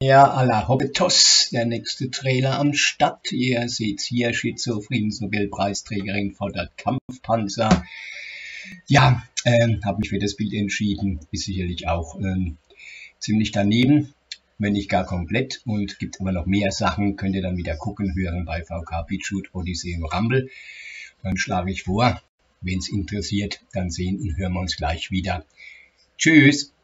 Ja, à la Hobbitos, der nächste Trailer am Start. Ihr seht's hier, Schizophrens-Nobelpreisträgerin fordert Kampfpanzer. Ja, habe mich für das Bild entschieden. Ist sicherlich auch ziemlich daneben, wenn nicht gar komplett. Und gibt aber noch mehr Sachen, könnt ihr dann wieder gucken, hören bei VK BitChute, Odyssey und Rumble. Dann schlage ich vor, wenn es interessiert, dann sehen und hören wir uns gleich wieder. Tschüss!